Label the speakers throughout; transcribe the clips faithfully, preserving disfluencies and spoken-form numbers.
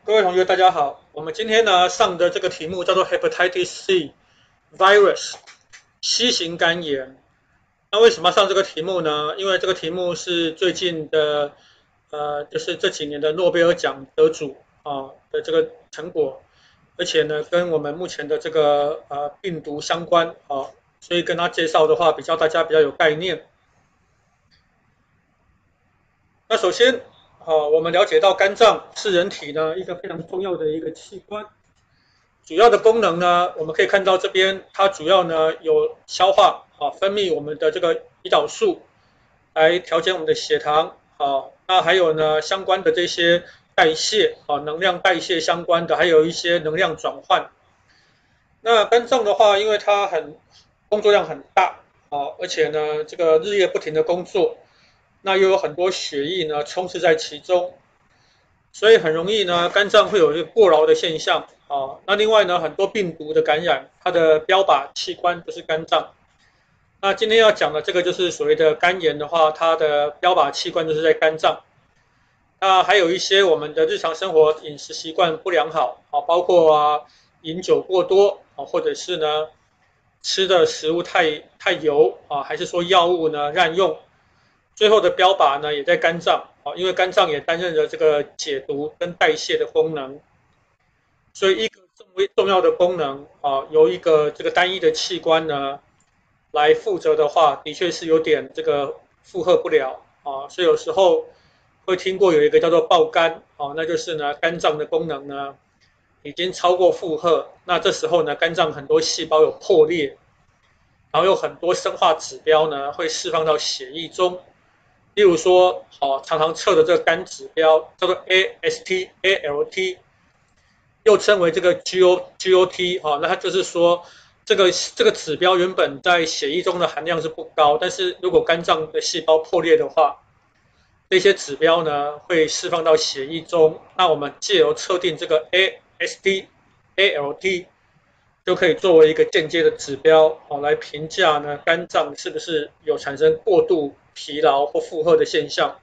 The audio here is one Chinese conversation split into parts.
Speaker 1: 各位同学，大家好。我们今天呢上的这个题目叫做 Hepatitis C Virus 西型肝炎。那为什么要上这个题目呢？因为这个题目是最近的，呃，就是这几年的诺贝尔奖得主啊的这个成果，而且呢跟我们目前的这个呃病毒相关啊，所以跟他介绍的话，比较大家比较有概念。那首先，好，我们了解到肝脏是人体呢一个非常重要的一个器官，主要的功能呢，我们可以看到这边它主要呢有消化啊，分泌我们的这个胰岛素来调节我们的血糖啊，那还有呢相关的这些代谢啊，能量代谢相关的，还有一些能量转换。那肝脏的话，因为它很工作量很大啊，而且呢这个日夜不停的工作，那又有很多血液呢充斥在其中，所以很容易呢肝脏会有一个过劳的现象啊。那另外呢，很多病毒的感染，它的标靶器官就是肝脏。那今天要讲的这个就是所谓的肝炎的话，它的标靶器官就是在肝脏。那还有一些我们的日常生活饮食习惯不良好啊，包括啊饮酒过多啊，或者是呢吃的食物太太油啊，还是说药物呢滥用，最后的标靶呢也在肝脏啊，因为肝脏也担任着这个解毒跟代谢的功能，所以一个重为重要的功能啊，由一个这个单一的器官呢来负责的话，的确是有点这个负荷不了啊，所以有时候会听过有一个叫做爆肝啊，那就是呢肝脏的功能呢已经超过负荷，那这时候呢肝脏很多细胞有破裂，然后有很多生化指标呢会释放到血液中，例如说，哦，常常测的这个肝指标叫做 A S T、A L T，又称为这个 G O G O T，哈、哦，那它就是说，这个这个指标原本在血液中的含量是不高，但是如果肝脏的细胞破裂的话，这些指标呢会释放到血液中，那我们借由测定这个 A S T、A L T，就可以作为一个间接的指标，哦，来评价呢肝脏是不是有产生过度疲劳或负荷的现象。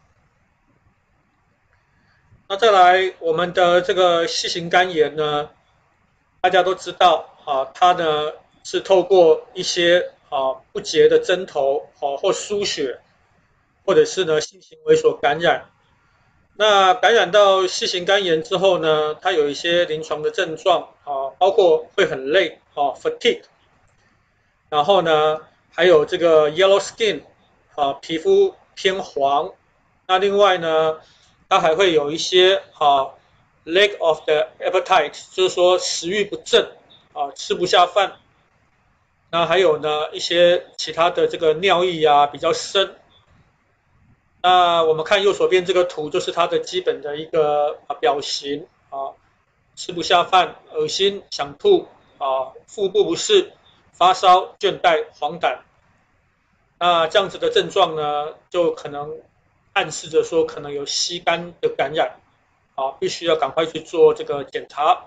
Speaker 1: 那再来，我们的这个细型肝炎呢，大家都知道啊，它呢是透过一些啊不洁的针头啊或输血，或者是呢性行为所感染。那感染到细型肝炎之后呢，它有一些临床的症状啊，包括会很累啊 （fatigue），然后呢还有这个 yellow skin 啊，皮肤偏黄。那另外呢，它还会有一些啊 lack of the appetite，就是说食欲不振啊，吃不下饭。那还有呢一些其他的这个尿液啊比较深。那我们看右手边这个图，就是它的基本的一个表情啊，吃不下饭、恶心、想吐啊，腹部不适、发烧、倦怠、黄疸。那这样子的症状呢，就可能暗示着说可能有吸肝的感染啊，必须要赶快去做这个检查。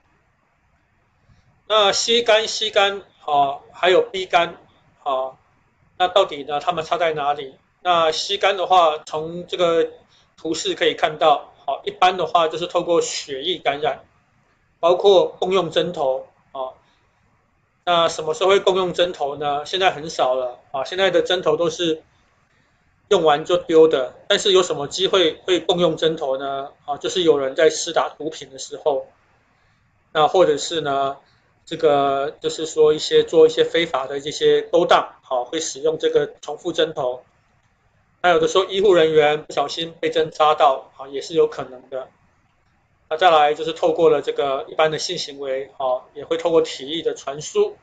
Speaker 1: 那 C 肝、C 肝啊，还有 B 肝啊，那到底呢，它们差在哪里？那 C 肝的话，从这个图示可以看到，好，一般的话就是透过血液感染，包括共用针头啊。那什么时候会共用针头呢？现在很少了啊，现在的针头都是用完就丢的。但是有什么机会会共用针头呢？啊，就是有人在施打毒品的时候，那或者是呢，这个就是说一些做一些非法的这些勾当，好，会使用这个重复针头。那有的时候医护人员不小心被针扎到，啊，也是有可能的。那再来就是透过了这个一般的性行为，啊，也会透过体液的传输。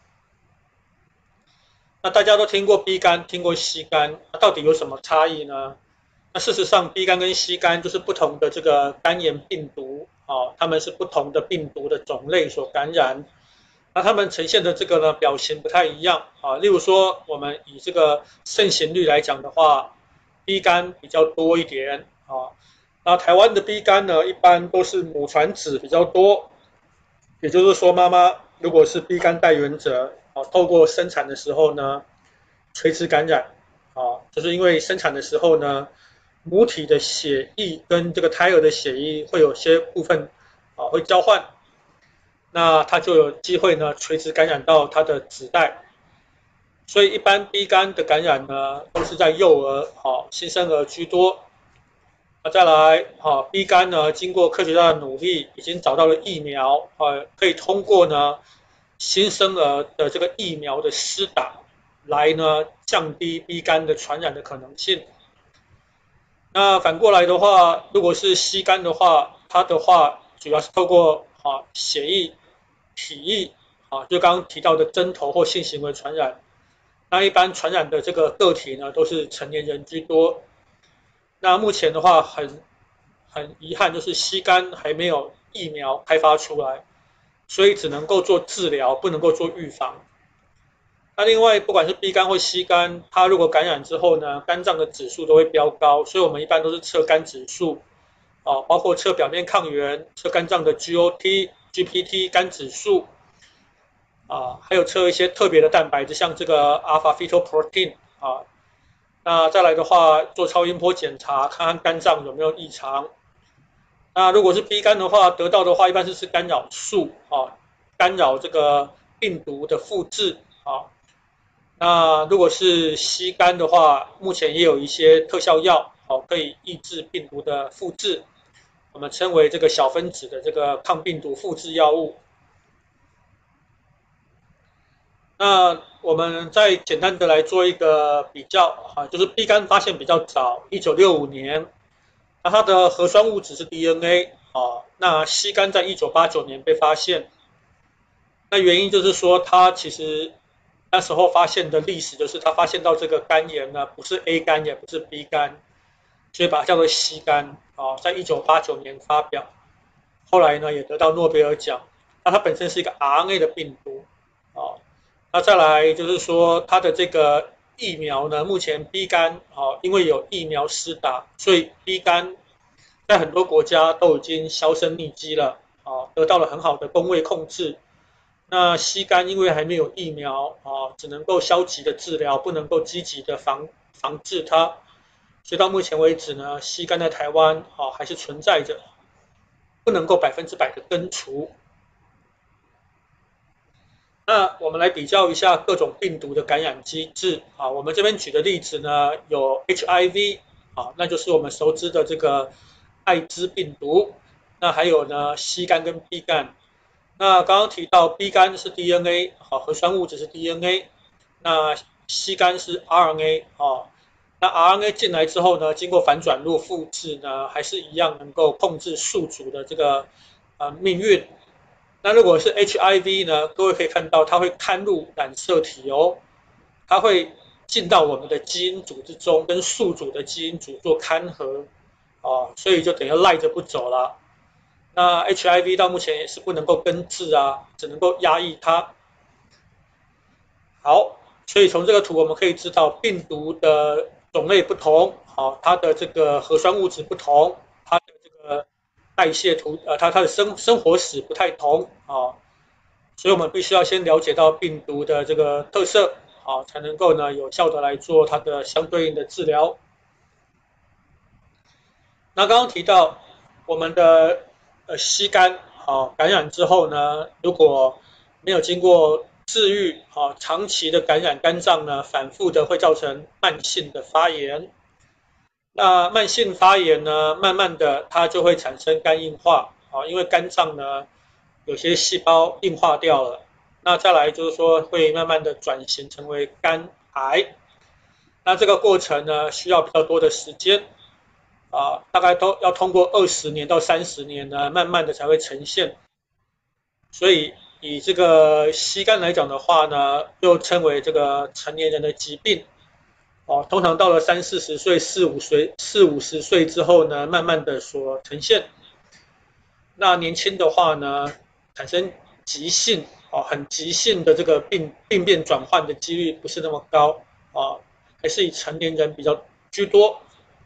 Speaker 1: 那大家都听过 B 肝，听过 C 肝，那到底有什么差异呢？那事实上 ，B 肝跟 C 肝就是不同的这个肝炎病毒啊，它们是不同的病毒的种类所感染。那它们呈现的这个呢表情不太一样啊。例如说，我们以这个盛行率来讲的话，B 肝比较多一点啊。那台湾的 B 肝呢，一般都是母传子比较多，也就是说，妈妈如果是 B 肝带源者，啊，透过生产的时候呢，垂直感染，啊，就是因为生产的时候呢， 母体的血液跟这个胎儿的血液会有些部分啊会交换，那它就有机会呢垂直感染到它的子代。所以一般 B 肝的感染呢都是在幼儿、好、新生儿居多。那再来，好 B 肝呢，经过科学家的努力，已经找到了疫苗，呃，可以通过呢新生儿的这个疫苗的施打，来呢降低 B 肝的传染的可能性。那反过来的话，如果是 C 肝的话，它的话主要是透过啊血液、体液啊，就刚刚提到的针头或性行为传染。那一般传染的这个个体呢，都是成年人居多。那目前的话很很遗憾，就是 C 肝还没有疫苗开发出来，所以只能够做治疗，不能够做预防。那另外，不管是 B 肝或 C 肝，它如果感染之后呢，肝脏的指数都会飙高，所以我们一般都是测肝指数，啊，包括测表面抗原、测肝脏的 G O T、G P T 肝指数，啊，还有测一些特别的蛋白质，像这个 alpha fetoprotein 啊。那再来的话，做超音波检查，看看肝脏有没有异常。那如果是 B 肝的话，得到的话一般是吃干扰素啊，干扰这个病毒的复制啊。那如果是 C 肝的话，目前也有一些特效药，好、可以抑制病毒的复制，我们称为这个小分子的这个抗病毒复制药物。那我们再简单的来做一个比较啊，就是 B 肝发现比较早，一九六五年，那它的核酸物质是 D N A 啊，那 C 肝在一九八九年被发现，那原因就是说它其实那时候发现的历史就是它发现到这个肝炎呢，不是 A 肝也不是 B 肝，所以把它叫做 C 肝啊，在一九八九年发表，后来呢也得到诺贝尔奖，那它本身是一个 R N A 的病毒啊。那再来就是说，它的这个疫苗呢，目前 B 肝啊，因为有疫苗施打，所以 B 肝在很多国家都已经销声匿迹了啊，得到了很好的工位控制。那 C 肝因为还没有疫苗啊，只能够消极的治疗，不能够积极的防防治它，所以到目前为止呢，C 肝在台湾啊还是存在着，不能够百分之百的根除。那我们来比较一下各种病毒的感染机制啊。我们这边举的例子呢，有 H I V 啊，那就是我们熟知的这个艾滋病毒。那还有呢，C 肝跟 B 肝。那刚刚提到 B 肝是 D N A 啊，核酸物质是 D N A。那 C 肝是 R N A 啊。那 R N A 进来之后呢，经过反转录复制呢，还是一样能够控制宿主的这个呃命运。那如果是 H I V 呢？各位可以看到，它会刊入染色体哦，它会进到我们的基因组之中，跟宿主的基因组做勘合，啊，所以就等于赖着不走了。那 H I V 到目前也是不能够根治啊，只能够压抑它。好，所以从这个图我们可以知道，病毒的种类不同，好，它的这个核酸物质不同，它的这个代谢图，呃，它它的生生活史不太同啊，所以我们必须要先了解到病毒的这个特色，啊，才能够呢有效的来做它的相对应的治疗。那刚刚提到我们的呃吸肝，啊，感染之后呢，如果没有经过治愈，啊，长期的感染肝脏呢，反复的会造成慢性的发炎。那慢性发炎呢，慢慢的它就会产生肝硬化啊，因为肝脏呢有些细胞硬化掉了。那再来就是说会慢慢的转型成为肝癌。那这个过程呢需要比较多的时间啊，大概都要通过二十年到三十年呢，慢慢的才会呈现。所以以这个吸肝来讲的话呢，又称为这个成年人的疾病。哦，通常到了三四十岁、四五岁、四五十岁之后呢，慢慢的所呈现。那年轻的话呢，产生急性哦，很急性的这个病病变转换的几率不是那么高啊，还是以成年人比较居多。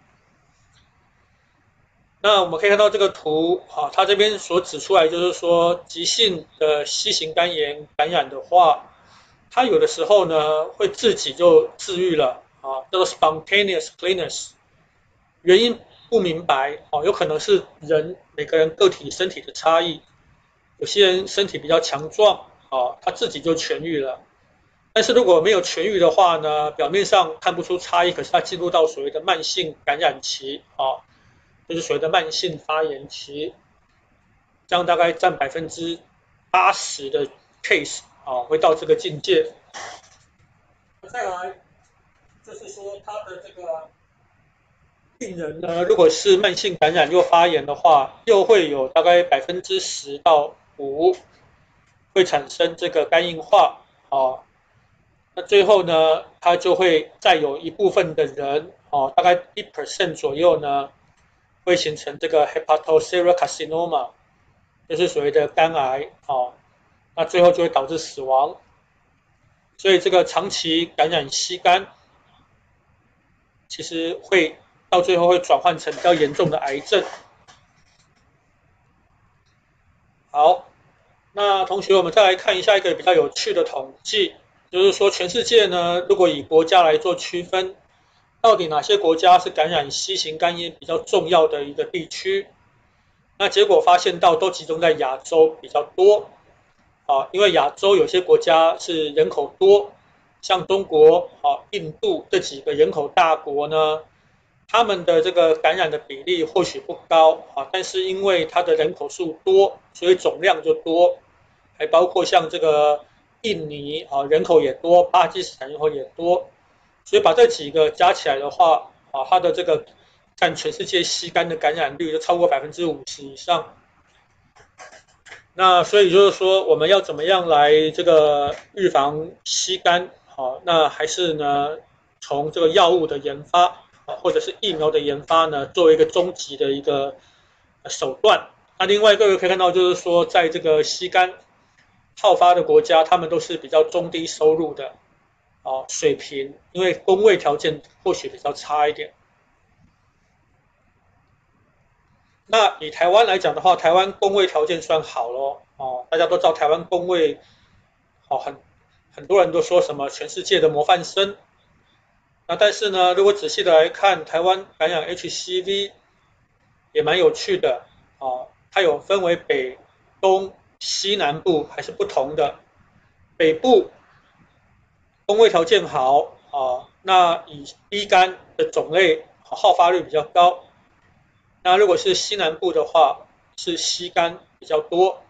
Speaker 1: 那我们可以看到这个图啊，它这边所指出来就是说，急性的 C 型肝炎感染的话，它有的时候呢会自己就治愈了。啊，叫做 spontaneous clearance。 原因不明白哦，有可能是人每个人个体身体的差异，有些人身体比较强壮哦，他自己就痊愈了。但是如果没有痊愈的话呢，表面上看不出差异，可是它进入到所谓的慢性感染期啊，就是所谓的慢性发炎期，这样大概占百分之八十的 case 啊，会到这个境界。再来就是说他的这个病人呢，如果是慢性感染又发炎的话，又会有大概百分之十到五会产生这个肝硬化啊。那最后呢，它就会再有一部分的人哦，大概一 percent 左右呢，会形成这个 hepatocellular carcinoma，就是所谓的肝癌哦。那最后就会导致死亡。所以这个长期感染吸肝，其实会到最后会转换成比较严重的癌症。好，那同学，我们再来看一下一个比较有趣的统计，就是说全世界呢，如果以国家来做区分，到底哪些国家是感染 C 型肝炎比较重要的一个地区？那结果发现到都集中在亚洲比较多啊，因为亚洲有些国家是人口多，像中国、啊、印度这几个人口大国呢，他们的这个感染的比例或许不高啊，但是因为它的人口数多，所以总量就多，还包括像这个印尼啊，人口也多，巴基斯坦人口也多，所以把这几个加起来的话啊，它的这个占全世界吸肝的感染率就超过百分之五十以上。那所以就是说，我们要怎么样来这个预防吸肝？好，那还是呢，从这个药物的研发啊，或者是疫苗的研发呢，作为一个终极的一个手段。那另外各位可以看到，就是说，在这个吸肝好发的国家，他们都是比较中低收入的啊水平，因为工位条件或许比较差一点。那以台湾来讲的话，台湾工位条件算好咯哦，大家都知道台湾工位哦，很很多人都说什么全世界的模范生。那但是呢，如果仔细的来看，台湾感染 H C V 也蛮有趣的哦，它有分为北、东、西南部还是不同的。北部工位条件好啊，那以 B 肝的种类好发率比较高。那如果是西南部的话，是西肝比较多。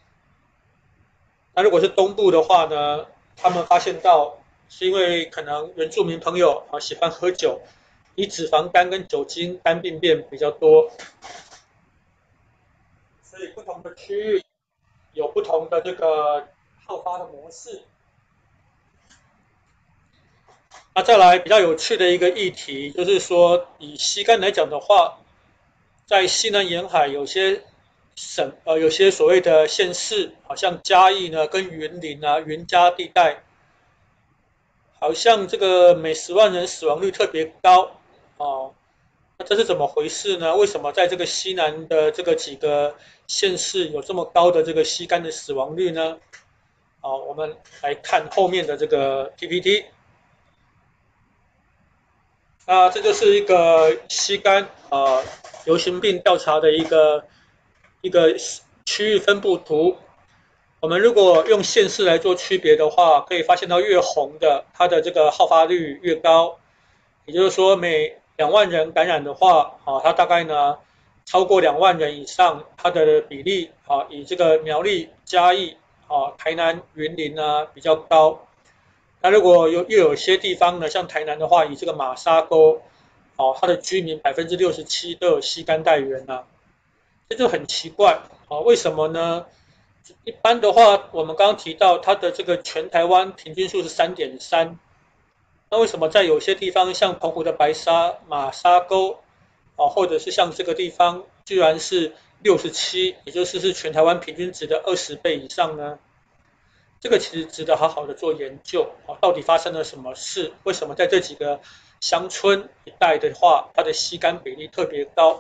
Speaker 1: 那如果是东部的话呢，他们发现到是因为可能原住民朋友啊喜欢喝酒，以脂肪肝跟酒精肝病变比较多，所以不同的区域有不同的这个好发的模式。那再来比较有趣的一个议题，就是说以西肝来讲的话，在西南沿海有些省呃有些所谓的县市，好像嘉义呢跟云林啊云嘉地带，好像这个每十万人死亡率特别高哦。那这是怎么回事呢？为什么在这个西南的这个几个县市有这么高的这个吸肝的死亡率呢？好，我们来看后面的这个 P P T。那这就是一个吸肝呃流行病调查的一个一个区域分布图。我们如果用县市来做区别的话，可以发现到越红的，它的这个好发率越高。也就是说，每两万人感染的话，啊，它大概呢超过两万人以上，它的比例啊，以这个苗栗、嘉义、啊台南、云林啊比较高。那如果有又有些地方呢，像台南的话，以这个马沙沟，哦，它的居民百分之六十七都有吸肝带源啊，这就很奇怪啊，为什么呢？一般的话，我们刚刚提到它的这个全台湾平均数是三点三，那为什么在有些地方，像澎湖的白沙马沙沟，啊，或者是像这个地方，居然是六十七，也就是是全台湾平均值的二十倍以上呢？这个其实值得好好的做研究啊，到底发生了什么事？为什么在这几个乡村一带的话，它的吸肝比例特别高？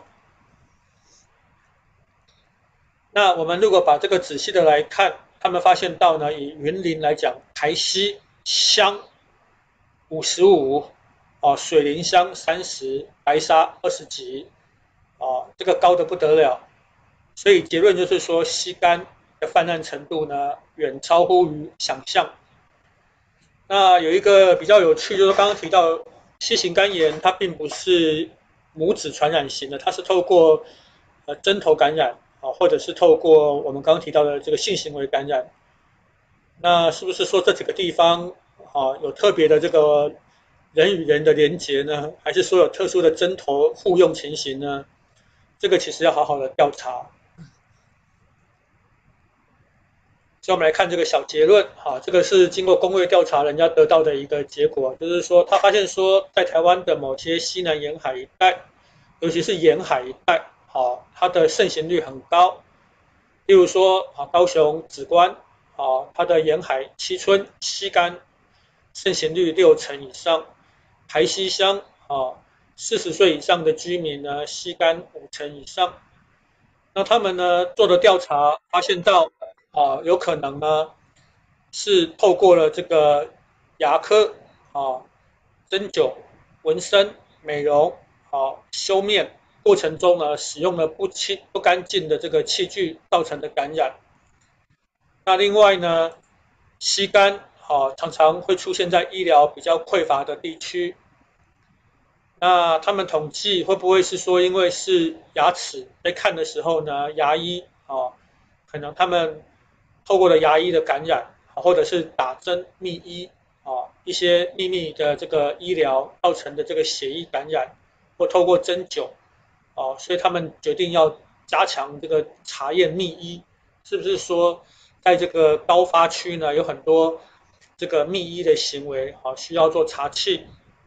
Speaker 1: 那我们如果把这个仔细的来看，他们发现到呢，以云林来讲，台西乡五十五， 哦，水林乡三十，白沙二十几，哦，这个高的不得了。所以结论就是说，吸肝的泛滥程度呢，远超乎于想象。那有一个比较有趣，就是刚刚提到 C 型肝炎，它并不是母子传染型的，它是透过呃针头感染啊，或者是透过我们刚刚提到的这个性行为感染。那是不是说这几个地方啊有特别的这个人与人的连结呢？还是说有特殊的针头互用情形呢？这个其实要好好的调查。所以我们来看这个小结论，哈，这个是经过工位调查人家得到的一个结果，就是说他发现说，在台湾的某些西南沿海一带，尤其是沿海一带，好，它的盛行率很高。例如说，啊，高雄梓官，啊，它的沿海七村吸干盛行率六成以上，台西乡，啊，四十岁以上的居民呢，吸干五成以上。那他们呢做的调查发现到，啊，有可能呢是透过了这个牙科啊、针灸、纹身、美容啊、修面过程中呢，使用了不清不干净的这个器具造成的感染。那另外呢，吸干啊常常会出现在医疗比较匮乏的地区。那他们统计会不会是说，因为是牙齿在看的时候呢，牙医啊，可能他们透过了牙医的感染，或者是打针秘医啊，一些秘密的这个医疗造成的这个血液感染，或透过针灸啊，所以他们决定要加强这个查验秘医，是不是说在这个高发区呢，有很多这个秘医的行为啊，需要做查气。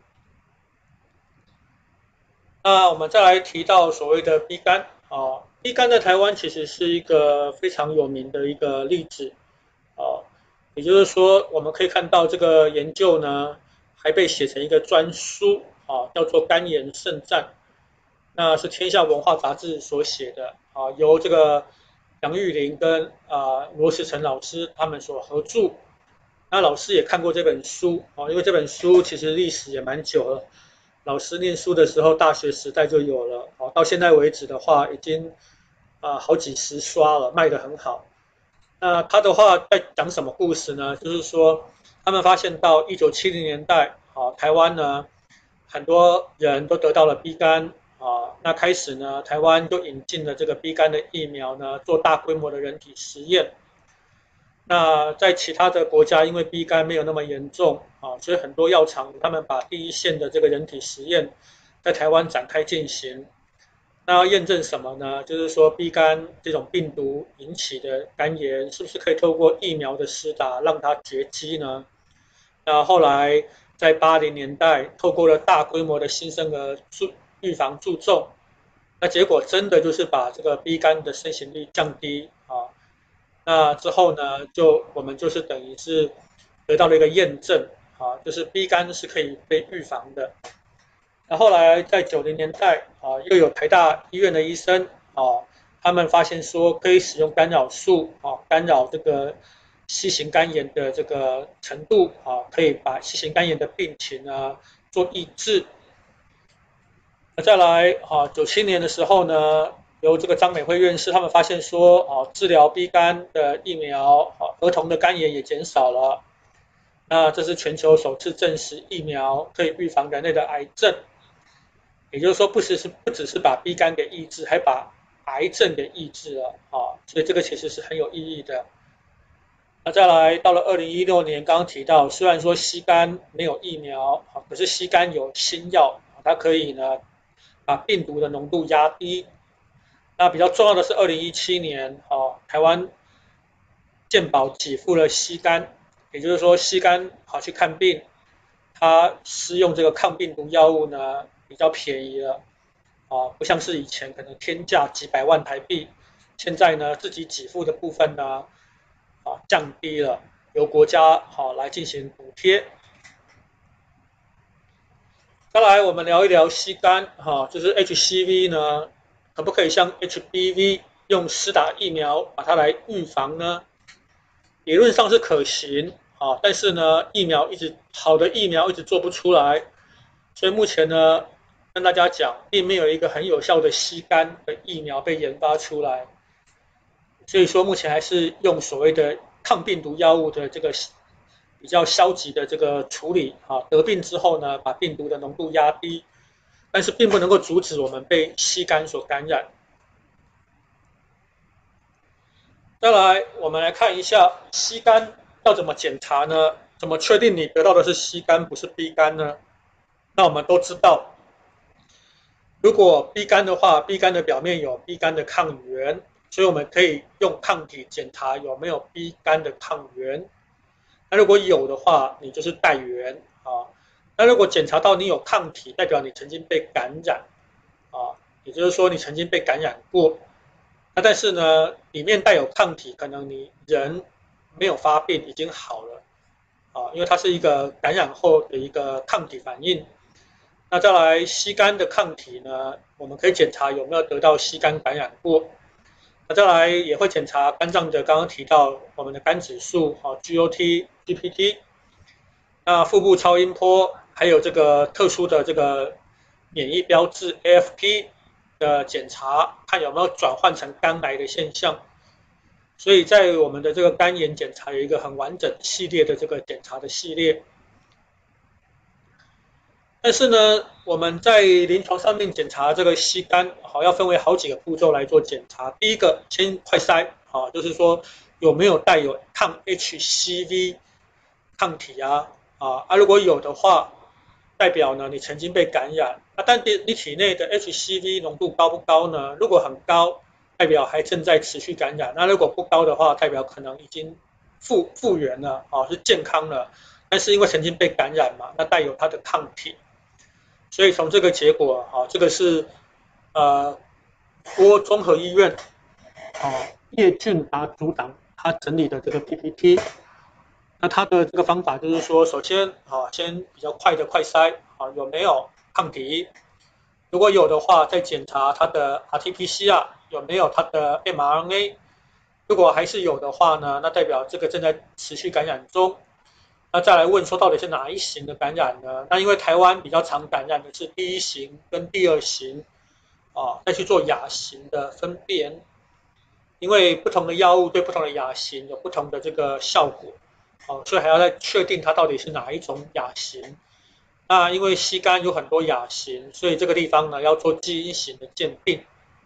Speaker 1: 那我们再来提到所谓的 B 肝啊，B 肝在台湾其实是一个非常有名的一个例子啊，也就是说，我们可以看到这个研究呢，还被写成一个专书啊，叫做《肝炎圣战》，那是天下文化杂志所写的啊，由这个杨玉玲跟啊罗时成老师他们所合著。那老师也看过这本书啊，因为这本书其实历史也蛮久了。老师念书的时候，大学时代就有了，哦，到现在为止的话，已经啊好几十刷了，卖得很好。那他的话在讲什么故事呢？就是说，他们发现到一九七零年代，啊，台湾呢很多人都得到了 B 肝，啊，那开始呢，台湾就引进了这个 B 肝的疫苗呢，做大规模的人体实验。那在其他的国家，因为 B 肝没有那么严重啊，所以很多药厂他们把第一线的这个人体实验在台湾展开进行。那要验证什么呢？就是说 B 肝这种病毒引起的肝炎，是不是可以透过疫苗的施打让它绝迹呢？那后来在八零年代，透过了大规模的新生儿注预防注重，那结果真的就是把这个 B 肝的盛行率降低啊。那之后呢，就我们就是等于是得到了一个验证啊，就是 B 肝是可以被预防的。那后来在九零年代啊，又有台大医院的医生啊，他们发现说可以使用干扰素啊，干扰这个 C 型肝炎的这个程度啊，可以把 C 型肝炎的病情呢做抑制。那再来啊，九七年的时候呢，由这个张美惠院士他们发现说，啊，治疗 B 肝的疫苗，啊，儿童的肝炎也减少了。那这是全球首次证实疫苗可以预防人类的癌症，也就是说，不只是不只是把 B 肝给抑制，还把癌症给抑制了啊，所以这个其实是很有意义的。那再来到了二零一六年，刚刚提到，虽然说吸肝没有疫苗，啊，可是吸肝有新药，它可以呢把病毒的浓度压低。那比较重要的是，二零一七年，哦，台湾健保给付了吸肝，也就是说，吸肝好去看病，它施用这个抗病毒药物呢比较便宜了，啊，不像是以前可能天价几百万台币，现在呢自己给付的部分呢，啊降低了，由国家好来进行补贴。再来，我们聊一聊吸肝，哈，就是 H C V 呢，可不可以像 H B V 用施打疫苗把它来预防呢？理论上是可行，啊，但是呢，疫苗一直好的疫苗一直做不出来， 所以目前呢，跟大家讲，并没有一个很有效的吸肝的疫苗被研发出来，所以说目前还是用所谓的抗病毒药物的这个比较消极的这个处理啊，得病之后呢，把病毒的浓度压低，但是并不能够阻止我们被吸肝所感染。再来，我们来看一下吸肝要怎么检查呢？怎么确定你得到的是吸肝不是 B 肝呢？那我们都知道，如果 B 肝的话 ，B 肝的表面有 B 肝的抗原，所以我们可以用抗体检查有没有 B 肝的抗原。那如果有的话，你就是带原啊。那如果检查到你有抗体，代表你曾经被感染啊，也就是说你曾经被感染过。那但是呢，里面带有抗体，可能你人没有发病，已经好了啊，因为它是一个感染后的一个抗体反应。那再来吸肝的抗体呢，我们可以检查有没有得到吸肝感染过。那再来也会检查肝脏的，刚刚提到我们的肝指数，好 G O T、G P T。那腹部超音波，还有这个特殊的这个免疫标志 A F P 的检查，看有没有转换成肝癌的现象。所以在我们的这个肝炎检查有一个很完整系列的这个检查的系列。但是呢，我们在临床上面检查这个吸肝，好，要分为好几个步骤来做检查。第一个，先快筛，啊，就是说有没有带有抗 H C V 抗体啊，啊，啊，如果有的话，代表呢你曾经被感染，啊，但你你体内的 H C V 浓度高不高呢？如果很高，代表还正在持续感染；那如果不高的话，代表可能已经复复原了，啊，是健康了，但是因为曾经被感染嘛，那带有它的抗体。所以从这个结果，啊，这个是呃郭综合医院啊叶俊达组长他整理的这个 P P T。那他的这个方法就是说，首先啊，先比较快的快筛啊有没有抗体，如果有的话，再检查它的 R T P C R 有没有它的 m R N A， 如果还是有的话呢，那代表这个正在持续感染中。那再来问说到底是哪一型的感染呢？那因为台湾比较常感染的是第一型跟第二型，啊，再去做亚型的分辨，因为不同的药物对不同的亚型有不同的这个效果，啊，所以还要再确定它到底是哪一种亚型。那因为吸肝有很多亚型，所以这个地方呢要做基因型的鉴定。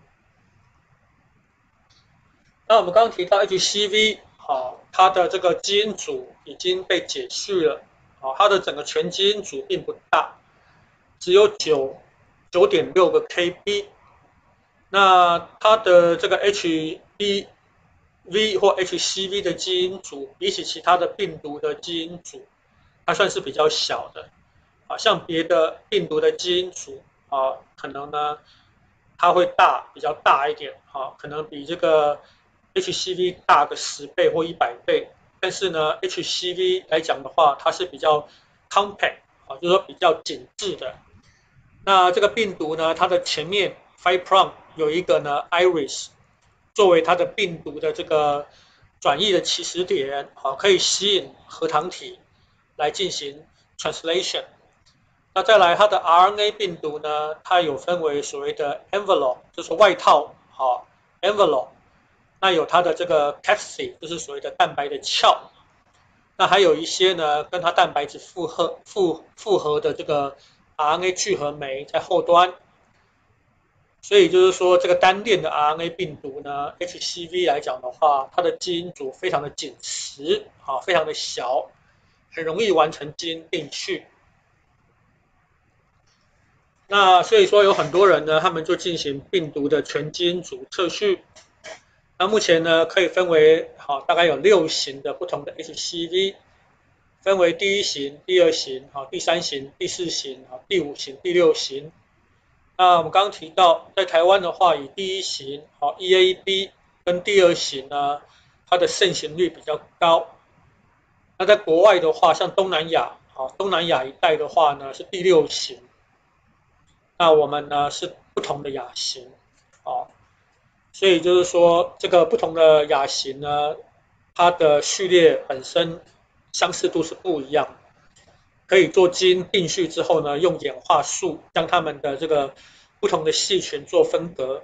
Speaker 1: 那我们刚刚提到 H C V。好，它的这个基因组已经被解序了，好，它的整个全基因组并不大，只有九九点六个 K B。那它的这个 H B V 或 H C V 的基因组，比起其他的病毒的基因组，它算是比较小的。啊，像别的病毒的基因组啊，可能呢它会大，比较大一点，啊，可能比这个H C V 大个十倍或一百倍，但是呢 ，H C V 来讲的话，它是比较 compact， 啊，就是说比较紧致的。那这个病毒呢，它的前面 five prime 有一个呢 iris， 作为它的病毒的这个转译的起始点，啊，可以吸引核糖体来进行 translation。那再来，它的 R N A 病毒呢，它有分为所谓的 envelope， 就是外套，好 envelope。那有它的这个 capsid， 就是所谓的蛋白的鞘。那还有一些呢，跟它蛋白质复合复复合的这个 R N A 聚合酶在后端。所以就是说，这个单链的 R N A 病毒呢 ，H C V 来讲的话，它的基因组非常的紧实，啊，非常的小，很容易完成基因定序。那所以说有很多人呢，他们就进行病毒的全基因组测序。那目前呢，可以分为好大概有六型的不同的 H C V， 分为第一型、第二型、好第三型、第四型、好第五型、第六型。那我们刚刚提到，在台湾的话，以第一型好 E A B 跟第二型呢，它的盛行率比较高。那在国外的话，像东南亚，好东南亚一带的话呢，是第六型。那我们呢是不同的亚型，哦。所以就是说，这个不同的亚型呢，它的序列本身相似度是不一样的。 可以做基因定序之后呢，用演化术将它们的这个不同的细群做分隔。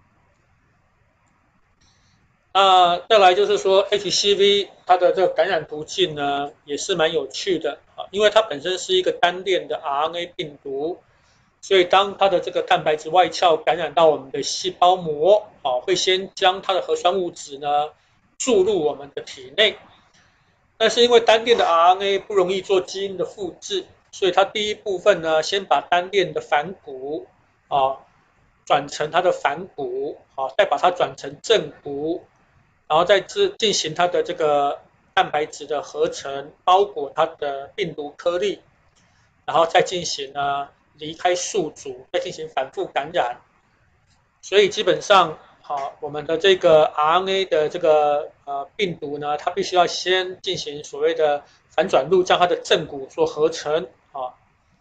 Speaker 1: 那再来就是说 H C V 它的这个感染途径呢，也是蛮有趣的啊，因为它本身是一个单链的 R N A 病毒，所以当它的这个蛋白质外壳感染到我们的细胞膜，啊，会先将它的核酸物质呢注入我们的体内。但是因为单链的 R N A 不容易做基因的复制，所以它第一部分呢，先把单链的反骨啊转成它的反骨，啊，再把它转成正骨。然后再进行它的这个蛋白质的合成，包裹它的病毒颗粒，然后再进行呢离开宿主，再进行反复感染。所以基本上，好，我们的这个 R N A 的这个呃病毒呢，它必须要先进行所谓的反转录，将它的正骨做合成啊。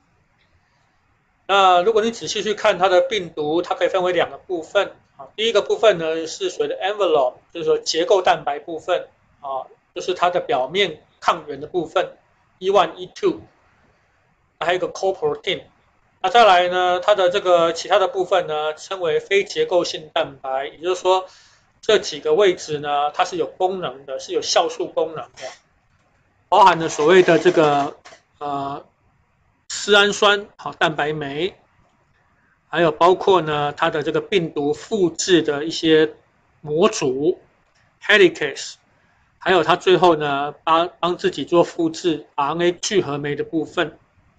Speaker 1: 那如果你仔细去看它的病毒，它可以分为两个部分。第一个部分呢是所谓的 envelope， 就是说结构蛋白部分啊，就是它的表面抗原的部分 E 一 E 二， 还有一个 core protein。那再来呢，它的这个其他的部分呢称为非结构性蛋白，也就是说这几个位置呢它是有功能的，是有酵素功能的，包含了所谓的这个呃丝氨酸好蛋白酶。还有包括呢，它的这个病毒复制的一些模组 helices， 还有它最后呢帮帮自己做复制 R N A 聚合酶的部分。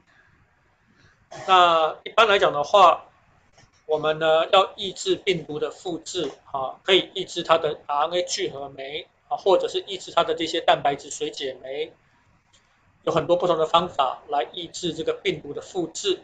Speaker 1: 那一般来讲的话，我们呢要抑制病毒的复制啊，可以抑制它的 R N A 聚合酶啊，或者是抑制它的这些蛋白质水解酶，有很多不同的方法来抑制这个病毒的复制。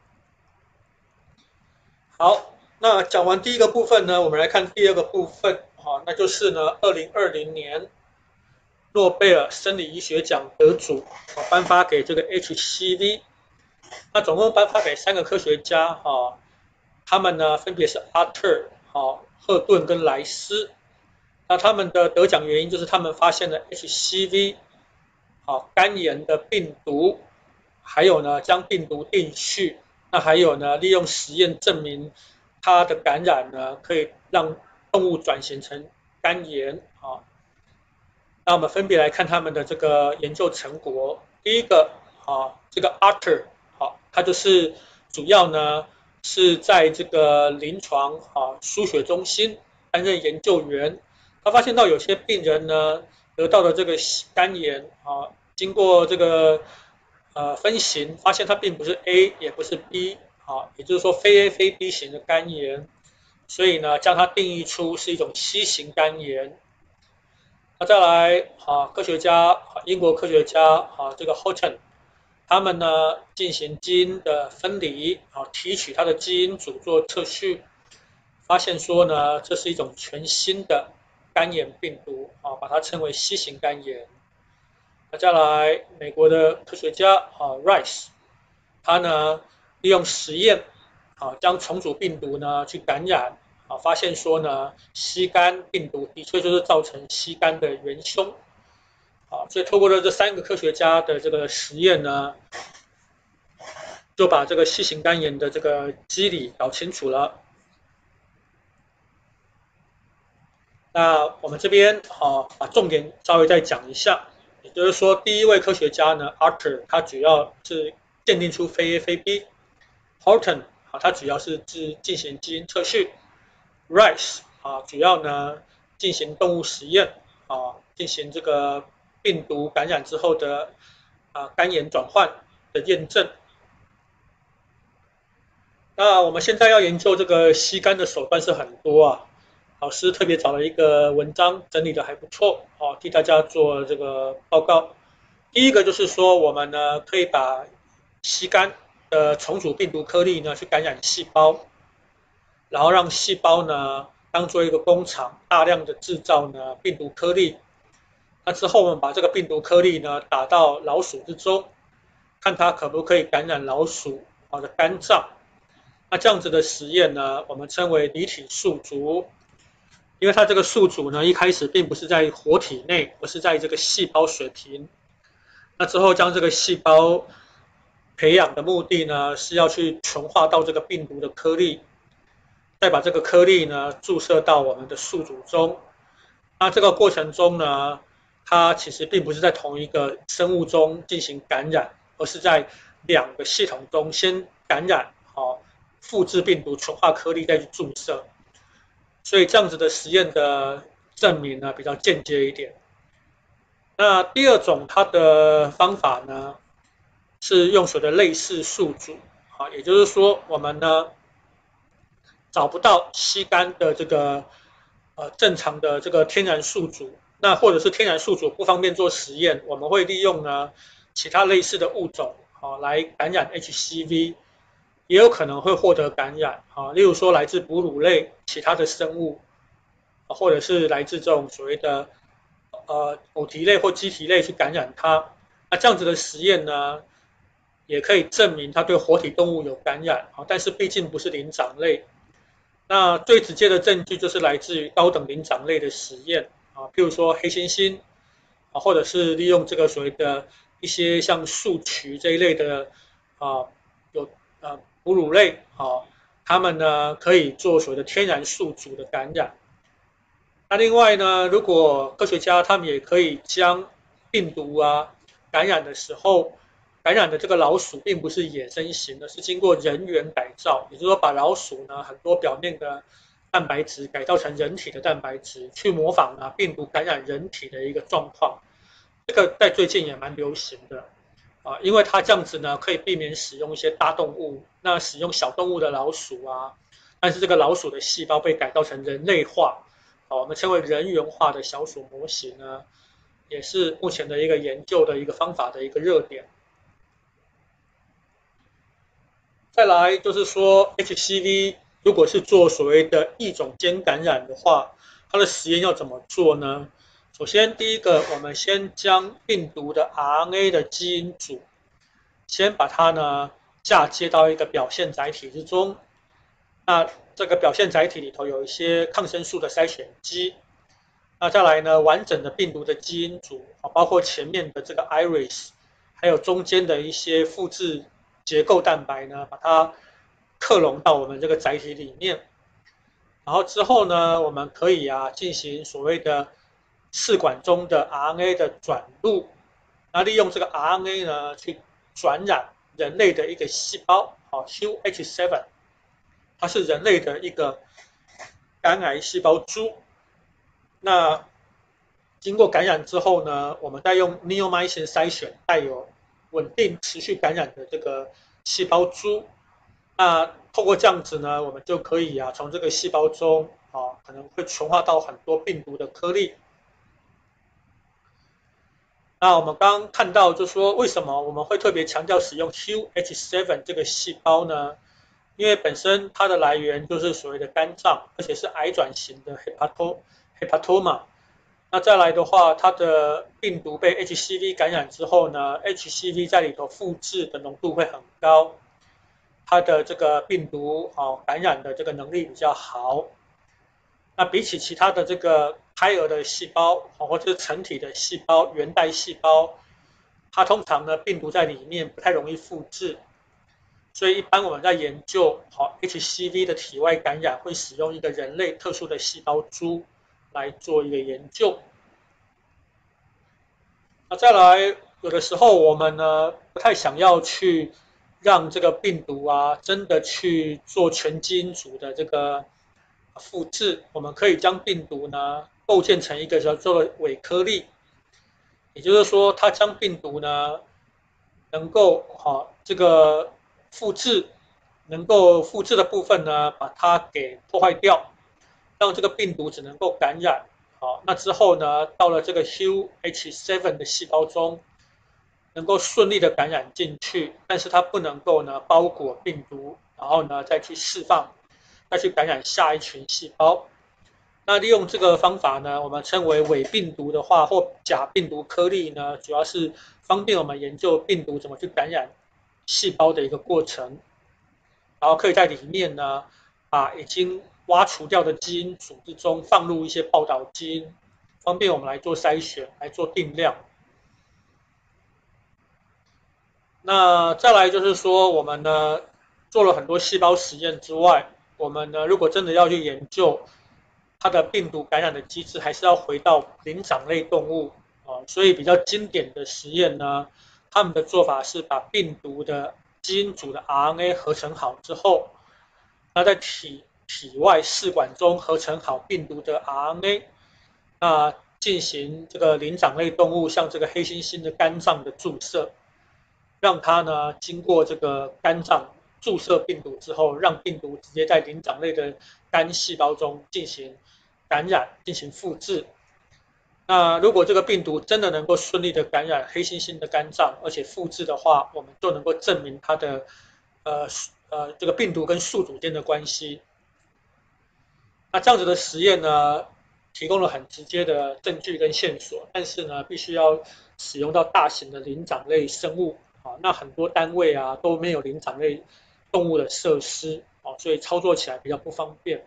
Speaker 1: 好，那讲完第一个部分呢，我们来看第二个部分，好，那就是呢，二零二零年诺贝尔生理医学奖得主，颁发给这个 H C V， 那总共颁发给三个科学家，哈，他们呢分别是阿特、好赫顿跟莱斯，那他们的得奖原因就是他们发现了 H C V， 好肝炎的病毒，还有呢将病毒定序。那还有呢，利用实验证明它的感染呢，可以让动物转型成肝炎啊。那我们分别来看他们的这个研究成果。第一个啊，这个 Arthur 好，他就是主要呢是在这个临床啊输血中心担任研究员。他发现到有些病人呢得到的这个肝炎啊，经过这个呃，分型发现它并不是 A， 也不是 B， 啊，也就是说非 A 非 B 型的肝炎，所以呢，将它定义出是一种 C 型肝炎。那再来，啊，科学家，英国科学家，啊，这个 Houghton， 他们呢进行基因的分离，啊，提取它的基因组做测序，发现说呢，这是一种全新的肝炎病毒，啊，把它称为 C 型肝炎。那再来，美国的科学家啊 ，Rice， 他呢利用实验啊，将重组病毒呢去感染啊，发现说呢，吸肝病毒的确就是造成吸肝的元凶啊，所以透过了这三个科学家的这个实验呢，就把这个 C 型肝炎的这个机理搞清楚了。那我们这边啊，把重点稍微再讲一下。也就是说，第一位科学家呢 ，Arthur， 他主要是鉴定出非 A 非 B；Houghton 啊，他主要是进进行基因测序；Rice 啊，主要呢进行动物实验啊，进行这个病毒感染之后的啊肝炎转换的验证。那我们现在要研究这个吸肝的手段是很多啊。老师特别找了一个文章整理的还不错，哦，替大家做这个报告。第一个就是说，我们呢可以把吸肝的重组病毒颗粒呢去感染细胞，然后让细胞呢当做一个工厂，大量的制造呢病毒颗粒。那之后我们把这个病毒颗粒呢打到老鼠之中，看它可不可以感染老鼠啊的肝脏。那这样子的实验呢，我们称为离体宿主。因为它这个宿主呢，一开始并不是在活体内，而是在这个细胞水平。那之后将这个细胞培养的目的呢是要去纯化到这个病毒的颗粒，再把这个颗粒呢注射到我们的宿主中。那这个过程中呢，它其实并不是在同一个生物中进行感染，而是在两个系统中先感染，好，复制病毒，纯化颗粒再去注射。所以这样子的实验的证明呢比较间接一点。那第二种它的方法呢是用所谓的类似宿主，啊，也就是说我们呢找不到吸干的这个呃正常的这个天然宿主，那或者是天然宿主不方便做实验，我们会利用呢其他类似的物种，好，来感染 H C V， 也有可能会获得感染，啊，例如说来自哺乳类其他的生物，或者是来自这种所谓的呃偶蹄类或鸡蹄类去感染它。那这样子的实验呢，也可以证明它对活体动物有感染，啊，但是毕竟不是灵长类。那最直接的证据就是来自于高等灵长类的实验，啊，譬如说黑猩猩，啊，或者是利用这个所谓的一些像树渠这一类的，啊，有呃哺乳类，啊，它们呢可以做所谓的天然宿主的感染。那另外呢，如果科学家他们也可以将病毒啊感染的时候，感染的这个老鼠并不是野生型的，是经过人员改造，也就是说把老鼠呢很多表面的蛋白质改造成人体的蛋白质，去模仿啊病毒感染人体的一个状况。这个在最近也蛮流行的啊，因为它这样子呢可以避免使用一些大动物，那使用小动物的老鼠啊，但是这个老鼠的细胞被改造成人类化。我们称为人源化的小鼠模型呢，也是目前的一个研究的一个方法的一个热点。再来就是说 H C V 如果是做所谓的异种间感染的话，它的实验要怎么做呢？首先，第一个，我们先将病毒的 R N A 的基因组，先把它呢嫁接到一个表现载体之中。那这个表现载体里头有一些抗生素的筛选基。那再来呢，完整的病毒的基因组，包括前面的这个 iris， 还有中间的一些复制结构蛋白呢，把它克隆到我们这个载体里面。然后之后呢，我们可以啊进行所谓的试管中的 R N A 的转录，那利用这个 R N A 呢去转染人类的一个细胞，好 Hu H 七， 它是人类的一个肝癌细胞株。那经过感染之后呢，我们再用 neomycin 筛选带有稳定持续感染的这个细胞株。那透过这样子呢，我们就可以啊从这个细胞中啊可能会纯化到很多病毒的颗粒。那我们刚刚看到，就说为什么我们会特别强调使用 Hu H 七 这个细胞呢？因为本身它的来源就是所谓的肝脏，而且是癌转型的 hepatoma。那再来的话，它的病毒被 H C V 感染之后呢 ，H C V 在里头复制的浓度会很高，它的这个病毒哦感染的这个能力比较好。那比起其他的这个胎儿的细胞或者是成体的细胞、原带细胞，它通常呢病毒在里面不太容易复制。所以一般我们在研究好 H C V 的体外感染，会使用一个人类特殊的细胞株来做一个研究。那再来，有的时候我们呢不太想要去让这个病毒啊真的去做全基因组的这个复制，我们可以将病毒呢构建成一个叫做伪颗粒，也就是说，它将病毒呢能够好这个复制，能够复制的部分呢，把它给破坏掉，让这个病毒只能够感染。好，那之后呢，到了这个 Hu H 七 的细胞中，能够顺利的感染进去，但是它不能够呢包裹病毒，然后呢再去释放，再去感染下一群细胞。那利用这个方法呢，我们称为伪病毒的话，或假病毒颗粒呢，主要是方便我们研究病毒怎么去感染细胞的一个过程。然后可以在里面呢，把已经挖除掉的基因组织中放入一些报导基因，方便我们来做筛选，来做定量。 那再来就是说，我们呢做了很多细胞实验之外，我们呢如果真的要去研究它的病毒感染的机制，还是要回到灵长类动物啊。所以比较经典的实验呢，他们的做法是把病毒的基因组的 R N A 合成好之后，那在体体外试管中合成好病毒的 R N A， 那进行这个灵长类动物，像这个黑猩猩的肝脏的注射，让它呢经过这个肝脏注射病毒之后，让病毒直接在灵长类的肝细胞中进行感染、进行复制。那如果这个病毒真的能够顺利的感染黑猩猩的肝脏，而且复制的话，我们就能够证明它的呃呃这个病毒跟宿主间的关系。那这样子的实验呢，提供了很直接的证据跟线索，但是呢，必须要使用到大型的灵长类生物啊，那很多单位啊都没有灵长类动物的设施啊，所以操作起来比较不方便。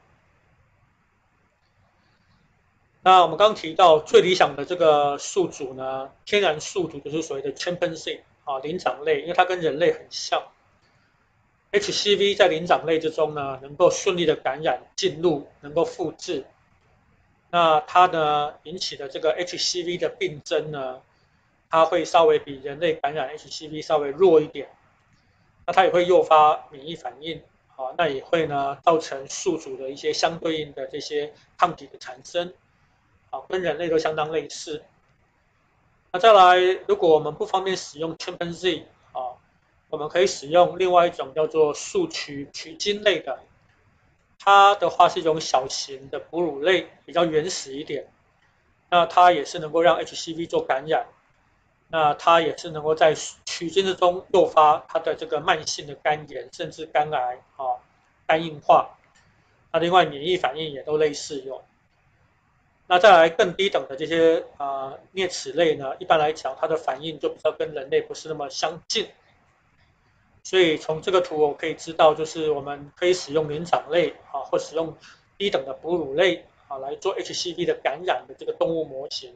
Speaker 1: 那我们刚刚提到最理想的这个宿主呢，天然宿主就是所谓的 chimpanzee 啊，灵长类，因为它跟人类很像。H C V 在灵长类之中呢，能够顺利的感染进入，能够复制。那它呢引起的这个 H C V 的病症呢，它会稍微比人类感染 H C V 稍微弱一点。那它也会诱发免疫反应，啊，那也会呢造成宿主的一些相对应的这些抗体的产生，啊，跟人类都相当类似。那再来，如果我们不方便使用 chimpanzee 啊，我们可以使用另外一种叫做树曲曲菌类的，它的话是一种小型的哺乳类，比较原始一点。那它也是能够让 H C V 做感染，那它也是能够在曲菌之中诱发它的这个慢性的肝炎，甚至肝癌啊、肝硬化。那另外免疫反应也都类似有。那再来更低等的这些啊、呃、啮齿类呢，一般来讲它的反应就比较跟人类不是那么相近。所以从这个图我可以知道，就是我们可以使用灵长类啊，或使用低等的哺乳类啊来做 H C V 的感染的这个动物模型。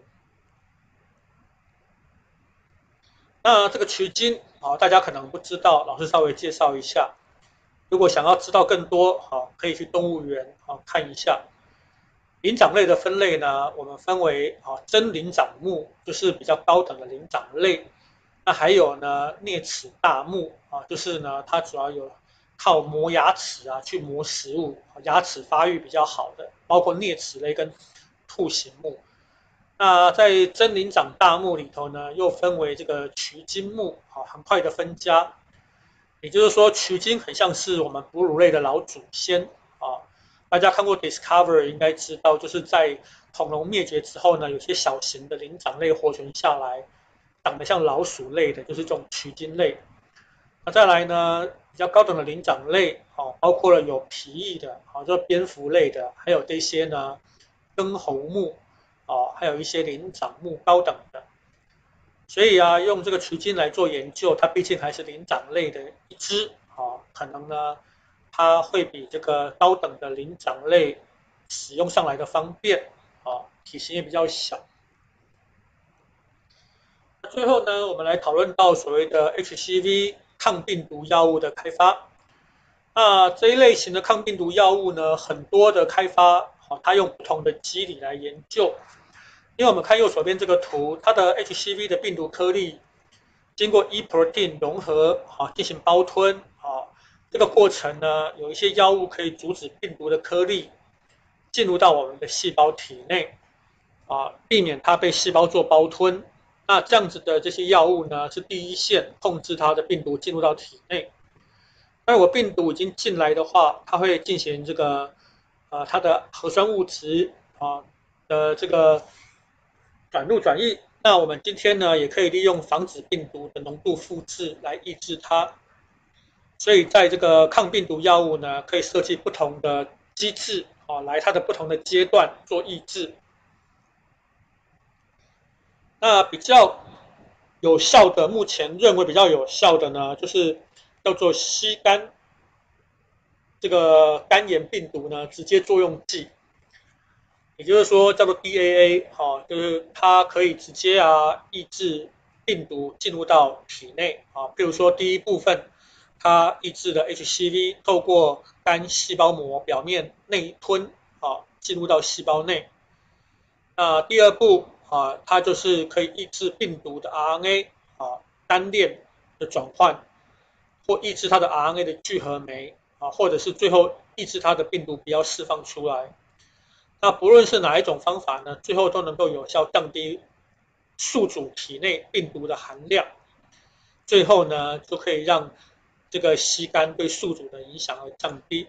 Speaker 1: 那这个曲菌啊，大家可能不知道，老师稍微介绍一下。如果想要知道更多，啊，可以去动物园啊看一下。灵长类的分类呢，我们分为啊真灵长目，就是比较高等的灵长类。那还有呢啮齿大目啊，就是呢它主要有靠磨牙齿啊去磨食物，牙齿发育比较好的，包括啮齿类跟兔形目。那在真灵长大目里头呢，又分为这个曲菌目，啊，很快的分家。也就是说，曲菌很像是我们哺乳类的老祖先啊。大家看过 Discovery 应该知道，就是在恐龙灭绝之后呢，有些小型的灵长类活存下来，长得像老鼠类的，就是这种曲菌类。那再来呢，比较高等的灵长类，啊，包括了有皮翼的，啊，就蝙蝠类的，还有这些呢根喉目。哦，还有一些灵长目高等的，所以啊，用这个曲菌来做研究，它毕竟还是灵长类的一支，哦，可能呢，它会比这个高等的灵长类使用上来的方便，哦，体型也比较小。最后呢，我们来讨论到所谓的 H C V 抗病毒药物的开发。那这一类型的抗病毒药物呢，很多的开发，好，它用不同的机理来研究。因为我们看右手边这个图，它的 H C V 的病毒颗粒经过 E protein 融合啊，进行胞吞啊，这个过程呢，有一些药物可以阻止病毒的颗粒进入到我们的细胞体内啊，避免它被细胞做胞吞。那这样子的这些药物呢，是第一线控制它的病毒进入到体内。那如果病毒已经进来的话，它会进行这个呃它的核酸物质啊的这个转录转译。那我们今天呢，也可以利用防止病毒的浓度复制来抑制它。所以在这个抗病毒药物呢，可以设计不同的机制啊，来它的不同的阶段做抑制。那比较有效的，目前认为比较有效的呢，就是叫做吸肝这个肝炎病毒呢直接作用剂。也就是说叫做 D A A， 好，就是它可以直接啊抑制病毒进入到体内啊。比如说第一部分，它抑制了 H C V 透过肝细胞膜表面内吞啊进入到细胞内。那第二步啊，它就是可以抑制病毒的 R N A 啊单链的转换，或抑制它的 R N A 的聚合酶啊，或者是最后抑制它的病毒不要释放出来。那不论是哪一种方法呢，最后都能够有效降低宿主体内病毒的含量，最后呢就可以让这个吸干对宿主的影响而降低。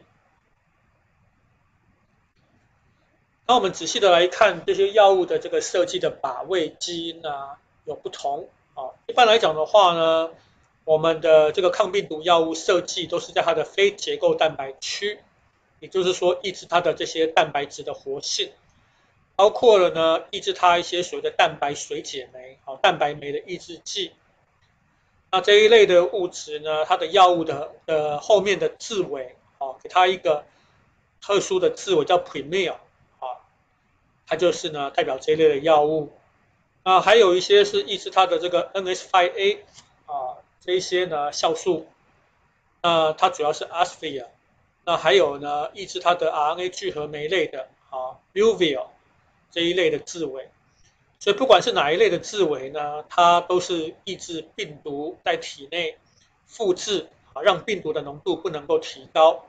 Speaker 1: 那我们仔细的来看这些药物的这个设计的靶位基因啊有不同啊。一般来讲的话呢，我们的这个抗病毒药物设计都是在它的非结构蛋白区，也就是说抑制它的这些蛋白质的活性。包括了呢，抑制它一些所谓的蛋白水解酶，好，蛋白酶的抑制剂。那这一类的物质呢，它的药物的的后面的字尾，好，给它一个特殊的字尾叫 premier， 啊，它就是呢代表这一类的药物。啊，还有一些是抑制它的这个 N S 五 A 啊，这一些呢酵素，那它主要是 Asvir。那还有呢，抑制它的 R N A 聚合酶类的啊 Uvil。这一类的字尾，所以不管是哪一类的字尾呢，它都是抑制病毒在体内复制，啊，让病毒的浓度不能够提高。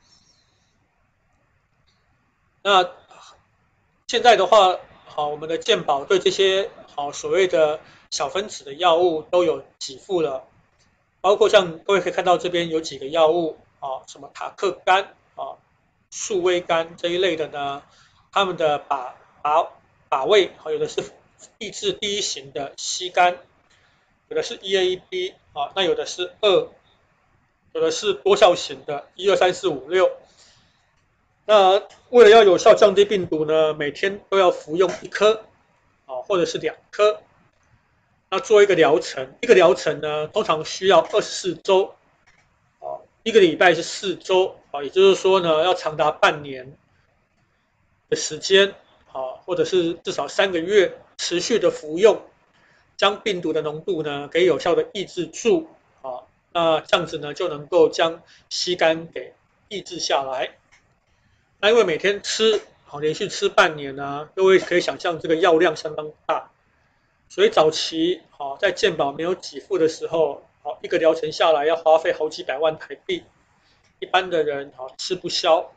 Speaker 1: 那现在的话，好，我们的健保对这些好所谓的小分子的药物都有给付了，包括像各位可以看到这边有几个药物啊，什么塔克干啊、速威干这一类的呢，他们的把靶靶位，有的是抑制第一型的吸干，有的是 E A E B 啊，那有的是二，有的是多效型的一二三四五六。那为了要有效降低病毒呢，每天都要服用一颗啊，或者是两颗。那做一个疗程，一个疗程呢，通常需要二十四周，啊，一个礼拜是四周啊，也就是说呢，要长达半年的时间。啊，或者是至少三个月持续的服用，将病毒的浓度呢给有效的抑制住，啊，那这样子呢就能够将吸干给抑制下来。那因为每天吃，好，连续吃半年呢，各位可以想象这个药量相当大，所以早期好在健保没有给付的时候，好一个疗程下来要花费好几百万台币，一般的人好吃不消。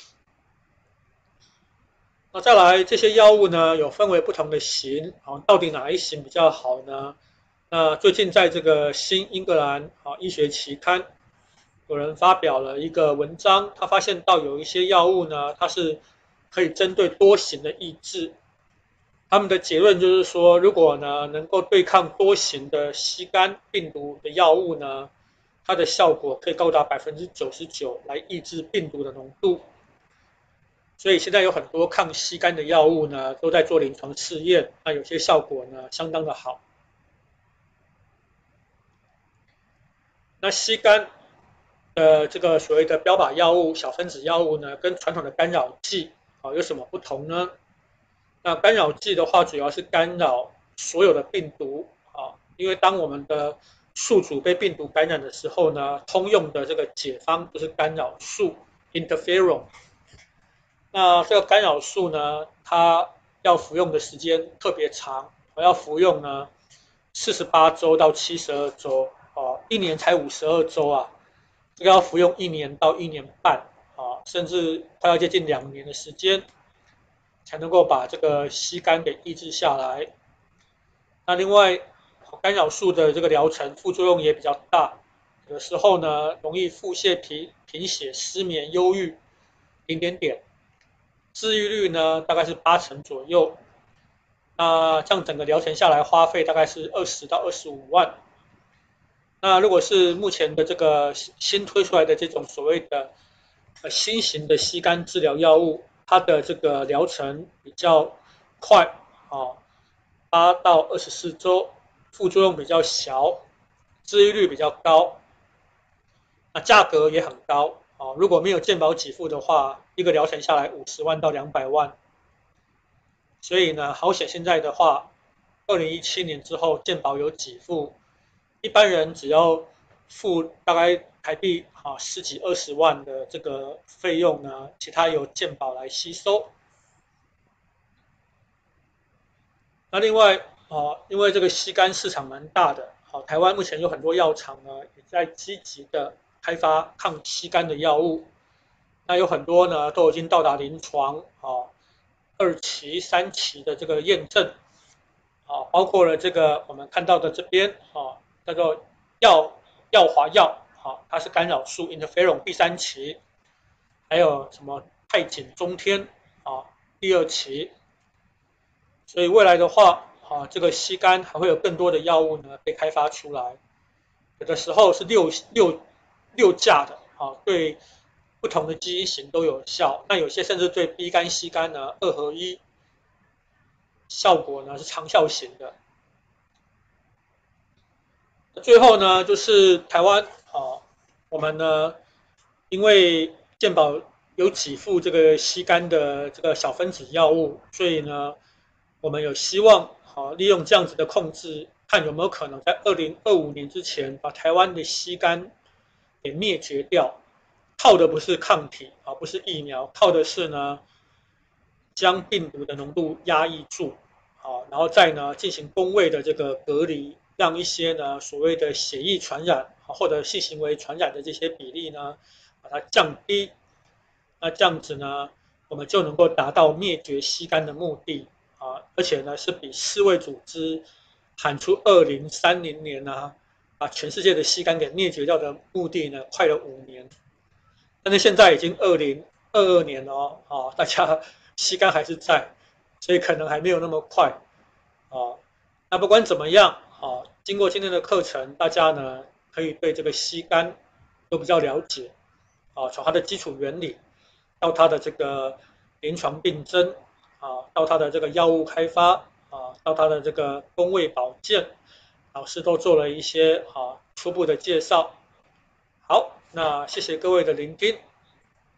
Speaker 1: 那再来，这些药物呢有分为不同的型，啊，到底哪一型比较好呢？那最近在这个新英格兰啊医学期刊，有人发表了一个文章，他发现到有一些药物呢，它是可以针对多型的抑制。他们的结论就是说，如果呢能够对抗多型的吸干病毒的药物呢，它的效果可以高达百分之九十九来抑制病毒的浓度。所以现在有很多抗吸干的药物呢，都在做临床试验，那有些效果呢相当的好。那吸干的这个所谓的标靶药物、小分子药物呢，跟传统的干扰剂啊有什么不同呢？那干扰剂的话，主要是干扰所有的病毒啊，因为当我们的宿主被病毒感染的时候呢，通用的这个解方就是干扰素 interferon。那这个干扰素呢，它要服用的时间特别长，我要服用呢四十八周到七十二周，哦，一年才五十二周啊，这个要服用一年到一年半啊，甚至快要接近两年的时间，才能够把这个吸干给抑制下来。那另外，干扰素的这个疗程副作用也比较大，有的时候呢容易腹泻、贫贫血、失眠、忧郁，点点点。治愈率呢大概是八成左右，那这样整个疗程下来花费大概是二十到二十五万。那如果是目前的这个新推出来的这种所谓的呃新型的吸干治疗药物，它的这个疗程比较快啊，八到二十四周，副作用比较小，治愈率比较高，那价格也很高。哦，如果没有健保给付的话，一个疗程下来五十万到两百万。所以呢，好险现在的话， 二零一七年之后健保有给付，一般人只要付大概台币啊十几二十万的这个费用呢，其他由健保来吸收。那另外啊，因为这个吸肝市场蛮大的，好，台湾目前有很多药厂呢也在积极的开发抗吸肝的药物，那有很多呢都已经到达临床啊二期、三期的这个验证，啊，包括了这个我们看到的这边啊叫做药药华药，啊，它是干扰素 interferon 第三期，还有什么泰锦中天啊第二期。所以未来的话，啊，这个吸肝还会有更多的药物呢被开发出来，有的时候是六六六价的，啊，对不同的基因型都有效。那有些甚至对 B 肝、C 肝呢二合一，效果呢是长效型的。最后呢，就是台湾啊，我们呢因为健保有给付这个吸肝的这个小分子药物，所以呢。我们有希望好利用这样子的控制，看有没有可能在二零二五年之前把台湾的吸肝给灭绝掉。靠的不是抗体啊，不是疫苗，靠的是呢将病毒的浓度压抑住，好，然后再呢进行公卫的这个隔离，让一些呢所谓的血液传染或者性行为传染的这些比例呢把它降低。那这样子呢，我们就能够达到灭绝吸肝的目的。啊，而且呢是比世卫组织喊出二零三零年啊，把全世界的吸肝给灭绝掉的目的呢，快了五年。但是现在已经二零二二年了哦，啊，大家吸肝还是在，所以可能还没有那么快啊。那不管怎么样啊，经过今天的课程，大家呢可以对这个吸肝都比较了解啊，从它的基础原理到它的这个临床病症。啊，到它的这个药物开发啊，到它的这个公卫保健，老师都做了一些啊初步的介绍。好，那谢谢各位的聆听。